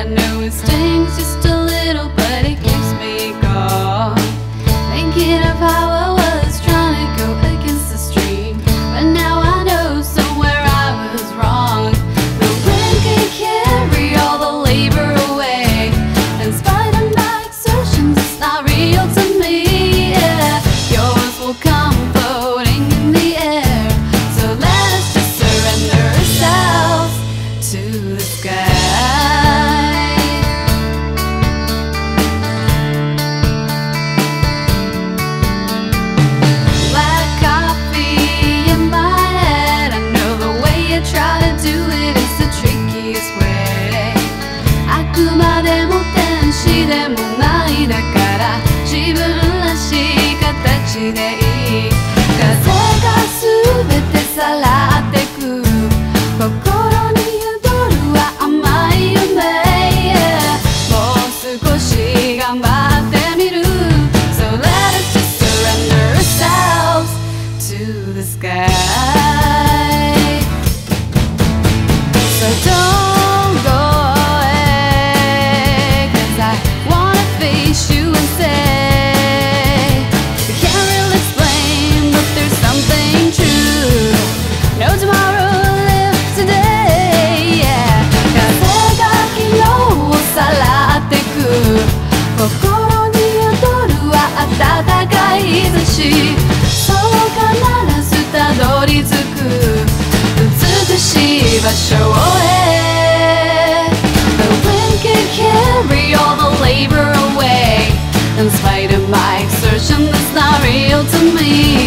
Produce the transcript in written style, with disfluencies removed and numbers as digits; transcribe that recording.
I know it stings just a little, but it keeps me going. Thinking of how I was trying to go against the stream, but now I know somewhere I was wrong. The wind can carry all the labor away, in spite of my exertions, it's not real to me. Yeah, yours will come floating in the air, so let us just surrender ourselves to the sky. Black coffee in my head, I know the way you try to do it is the trickiest way. あくまでも天使でもないだから、自分らしい形でいい。風がすべてさらってく、心に宿るは甘い夢。もう少し頑張ってみる。 So let us just surrender ourselves to the sky. So don't go away, 'cause I wanna face you and say, we can't really explain, but there's something true. No tomorrow lives today, yeah. 風が昨日をさらってく、心に宿るは暖かい日差し。そう必ずたどり着く美しい場所へ。 The wind can carry all the labor away, in spite of my exertion, that's not real to me.